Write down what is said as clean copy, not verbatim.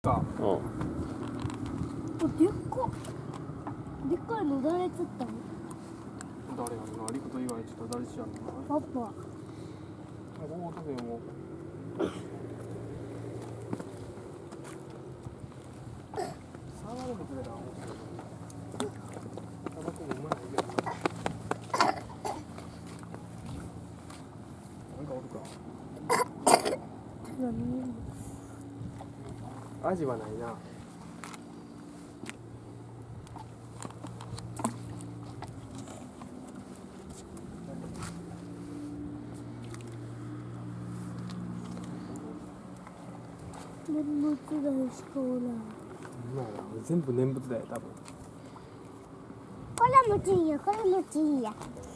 か。 でっか。でっかいの誰釣ったの？ 誰やろな、リクと以外ちょっと誰しやろな。 パパ。 大時計も。触るのくれたら面白い。タバコもうまいけどな。なんかおるか。アジはないな。 念仏台しかおらん。 全部念仏だよ、多分。 これもちいいや、これもちいいや。